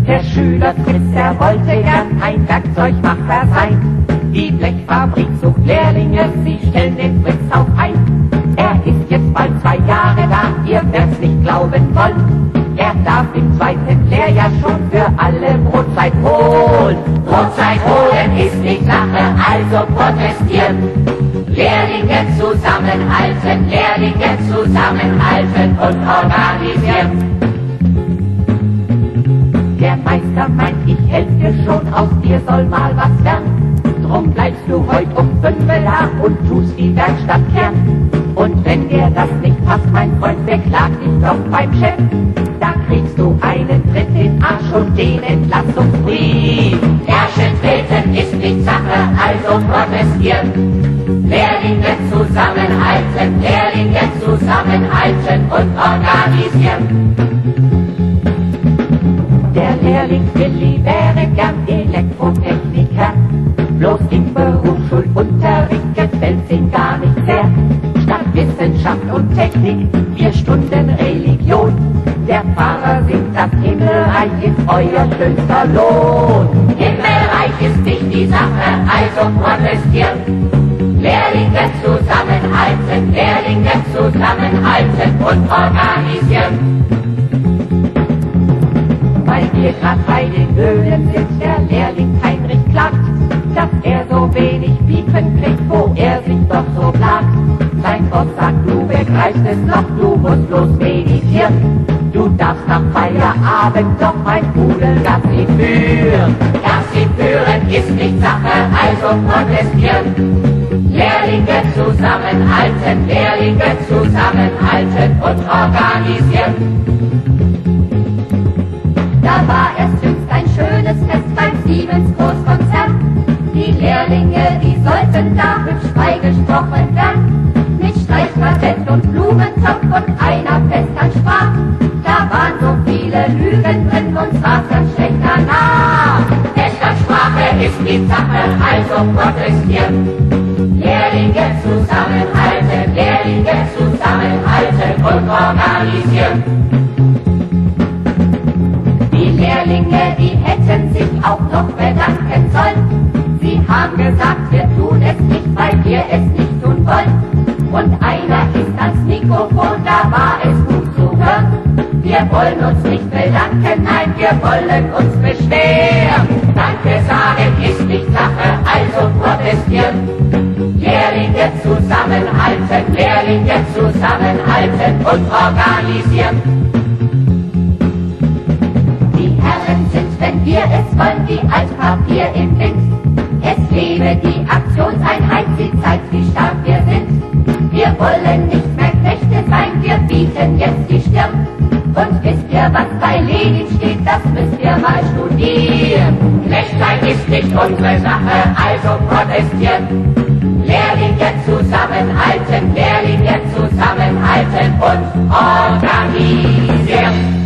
Der Schüler Fritz, er wollte gern ein Werkzeugmacher sein. Die Blechfabrik sucht Lehrlinge, sie stellen den Fritz auch ein. Er ist jetzt bald 2 Jahre da, ihr werd's nicht glauben wollen. Er darf im 2. Lehrjahr schon für alle Brotzeit holen. Brotzeit holen ist nicht Sache, also protestieren. Lehrlinge zusammenhalten, Lehrlinge zusammenhalten und organisieren. Der Meister meint, ich helf dir schon, aus dir soll mal was werden. Drum bleibst du heut um 5 da und tust die Werkstatt kehren. Und wenn dir das nicht passt, mein Freund, beklag dich doch beim Chef. Da kriegst du einen Tritt in den Arsch und den Entlassungsbrief. Herrschen treten ist nicht Sache, also protestieren. Lehrlinge zusammenhalten, Lehrlinge zusammenhalten und organisieren. Der Lehrling Willi wäre gern Elektrotechniker. Bloß im Berufsschulunterricht gefällt's ihm gar nicht sehr. Statt Wissenschaft und Technik 4 Stunden Religion. Der Pfarrer singt, das Himmelreich ist euer schönster Lohn. Himmelreich ist nicht die Sache, also protestieren. Lehrlinge zusammenhalten, Lehrlinge zusammenhalten und organisieren. Weil wir grad bei den Höhlen sind, der Lehrling Heinrich klagt, dass er so wenig Piepen kriegt, wo er sich doch so plagt. Sein Boss sagt, du begreifst es noch, du musst bloß meditieren. Du darfst nach Feierabend doch mein Pudelgassi führen. Gassi führen ist nicht Sache, also protestieren. Lehrlinge zusammenhalten, Lehrlinge zusammenhalten und organisieren. Da war erst jüngst ein schönes Fest beim Siemens Großkonzern. Die Lehrlinge, die sollten da hübsch freigesprochen werden. Mit Streichquartett und Blumentopf und einer Festandsprach. Da waren so viele Lügen drin und war ganz schlecht danach. Festandsprache ist die Sache, also protestieren. Lehrlinge zusammenhalten, Lehrlinge zusammenhalten und organisieren. Die Lehrlinge, die hätten sich auch noch bedanken sollen. Sie haben gesagt, wir tun es nicht, weil wir es nicht tun wollen. Und einer ist ans Mikrofon, da war es gut zu hören. Wir wollen uns nicht bedanken, nein, wir wollen uns beschweren. Danke sagen ist nicht Sache, also protestieren. Lehrlinge zusammenhalten, Lehrlinge zusammenhalten und organisieren. Wenn wir es wollen, wie Altpapier im Wind. Es lebe die Aktionseinheit, sie zeigt, wie stark wir sind. Wir wollen nicht mehr Knechte sein, wir bieten jetzt die Stirn. Und wisst ihr, was bei Lenin steht, das müsst ihr mal studieren. Knechtlein ist nicht unsere Sache, also protestieren. Lehrlinge zusammenhalten, Lehrlinge zusammenhalten und organisieren.